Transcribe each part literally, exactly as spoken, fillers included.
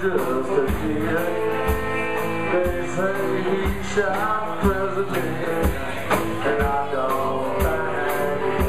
just a kid. They say he shot the president, and I don't think he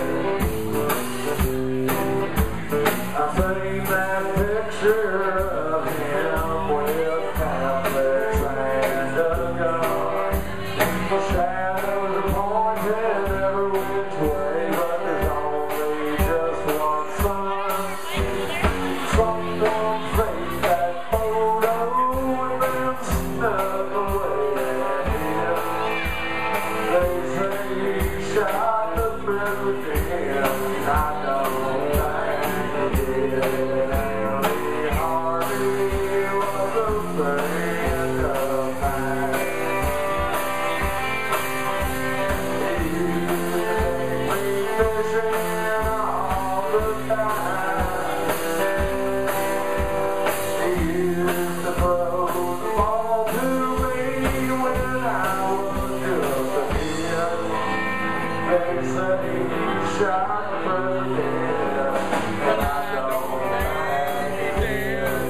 did. I seen that picture of him with pamphlets and a gun. The shadows are pointing every which way, but there's only just one sun. Some don't fake that photo and then snuck away at him. They say he shot the president, and I don't think he did. Andy Harvey was a friend of mine. He used to take me fishing all the time. He used to throw the ball to me when I was just a kid. They say he shot the president, and I don't think he did.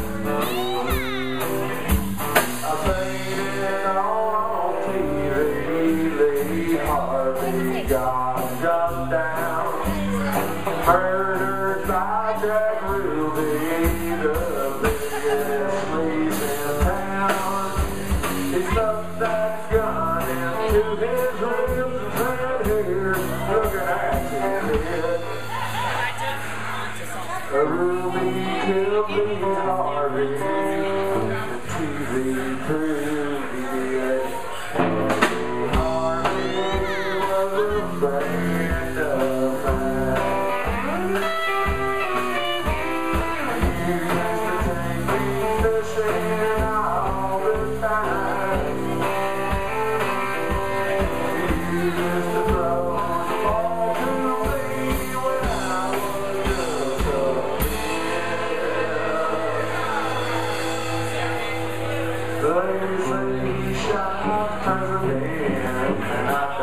I've seen it all on T V. Lee Harvey got gunned down, murdered by Jack Ruby, the biggest police in town. He stuck that gun into his ribs and said, "Here's looking at you, kid." Ruby killed Lee Harvey, the T V proved he did. Lee Harvey was a friend of mine. He used to take me fishing all the time. He used to throw the ball to me when I was just a kid. They say he shot the president, and I